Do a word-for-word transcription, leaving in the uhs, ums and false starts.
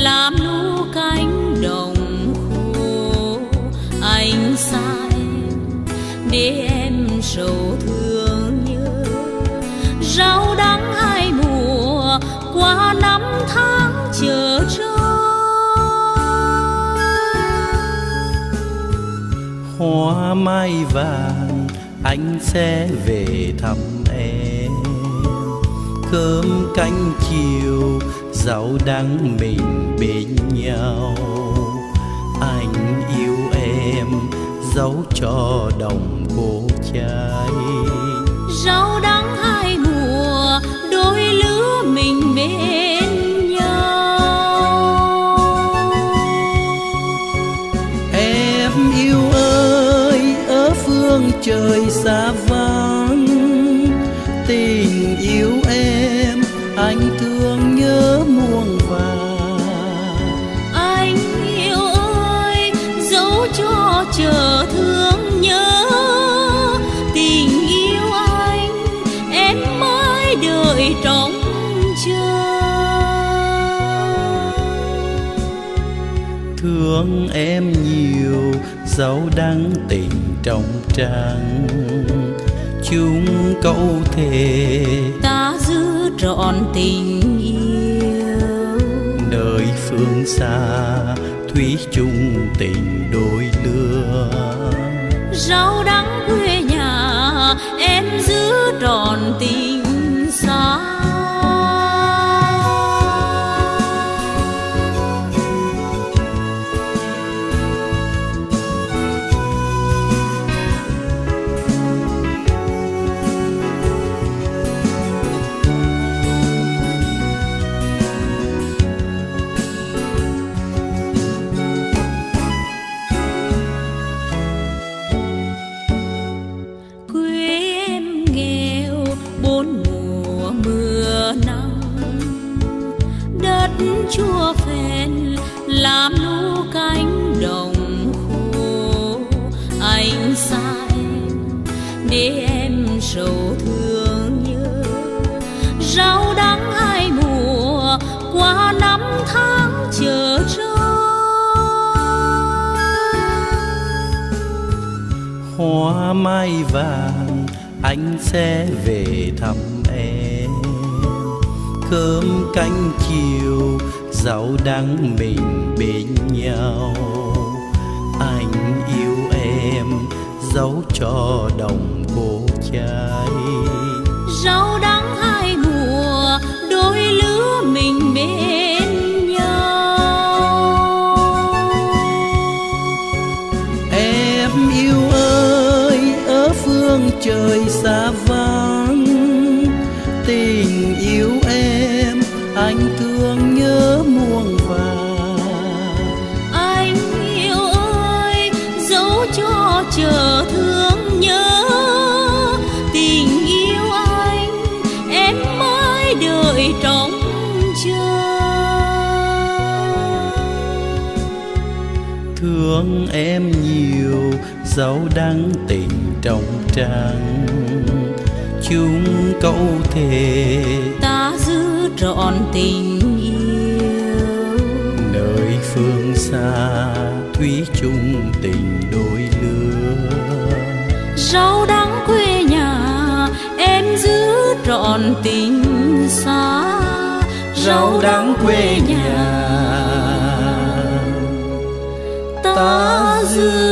làm lu cánh đồng khô. Anh xa em để em sầu thương nhớ, rau đắng hai mùa qua năm tháng chờ trông. Hoa mai vàng anh sẽ về thăm em, cơm canh chiều rau đắng mình bên nhau. Anh yêu em dấu cho đồng cổ cháy, Rau đắng hai mùa đôi lứa mình bên nhau. Em yêu ơi ở phương trời xa vắng, tình yêu em anh thương nhớ muôn vàn. Anh yêu ơi dấu cho chờ thương nhớ, tình yêu anh em mãi đợi trông chờ. Thương em nhiều dấu đắng tình trong trăng, chúng câu thề Ta giữ trọn tình yêu, nơi phương xa thủy chung tình đôi lứa. Rau đắng quê nhà em giữ trọn tình xa. Chua phèn làm lu cánh đồng khô. Anh xa em để em sầu thương nhớ, rau đắng hai mùa qua năm tháng chờ trông. Hoa mai vàng anh sẽ về thăm em, cơm canh chiều rau đắng mình bên nhau. Anh yêu em dấu cho đồng cổ cháy, Rau đắng hai mùa đôi lứa mình bên nhau. Em yêu ơi ở phương trời xa vắng, tình yêu em anh thương nhớ muôn vàn. Anh yêu ơi dấu cho chờ thương nhớ, tình yêu anh em mãi đợi trông chờ. Thương em nhiều dấu đắng tình trong trăng, chúng câu thề Ta giữ trọn tình yêu, nơi phương xa thủy chung tình đôi lứa. Rau đắng quê nhà em giữ trọn tình xa. Rau đắng quê nhà ta giữ